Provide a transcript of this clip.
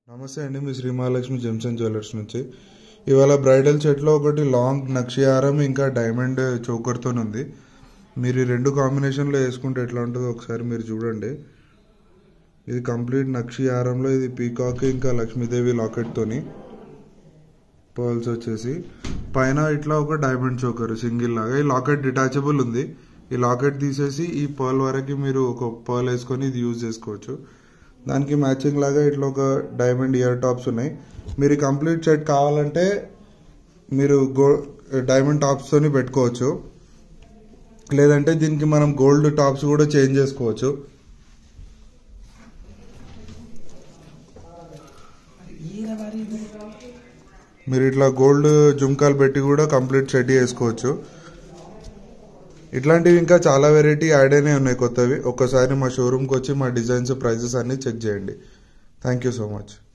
నమస్తే అండి, మీ Sri Mahalakshmi gems and jewellers నుంచి. ఇవాళ బ్రైడల్ సెట్లో ఒకటి లాంగ్ నక్షి హారం ఇంకా డైమండ్ చోకర్తో ఉంది. మీరు ఈ రెండు కాంబినేషన్లో వేసుకుంటే ఎట్లా ఉంటుందో ఒకసారి మీరు చూడండి. ఇది కంప్లీట్ నక్షి హారంలో ఇది పీకాక్ ఇంకా లక్ష్మీదేవి లాకెట్తోని పర్ల్స్ వచ్చేసి పైన ఇట్లా ఒక డైమండ్ చోకర్ సింగిల్ లాగా. ఈ లాకెట్ డిటాచబుల్ ఉంది. ఈ లాకెట్ తీసేసి ఈ పర్ల్ వరకు మీరు ఒక పర్ల్ వేసుకొని ఇది యూజ్ చేసుకోవచ్చు. దానికి మ్యాచింగ్ లాగా ఇట్లా ఒక డైమండ్ ఇయర్ టాప్స్ ఉన్నాయి. మీరు కంప్లీట్ సెట్ కావాలంటే మీరు డైమండ్ టాప్స్తోని పెట్టుకోవచ్చు, లేదంటే దీనికి మనం గోల్డ్ టాప్స్ కూడా చేంజ్ చేసుకోవచ్చు. మీరు ఇట్లా గోల్డ్ జుమ్కాలు పెట్టి కూడా కంప్లీట్ సెట్ చేసుకోవచ్చు. ఇట్లాంటివి ఇంకా చాలా వెరైటీ యాడ్ అయినాయి ఉన్నాయి కొత్తవి. ఒక్కసారి మా షోరూమ్కి వచ్చి మా డిజైన్స్ ప్రైజెస్ అన్నీ చెక్ చేయండి. Thank you so much.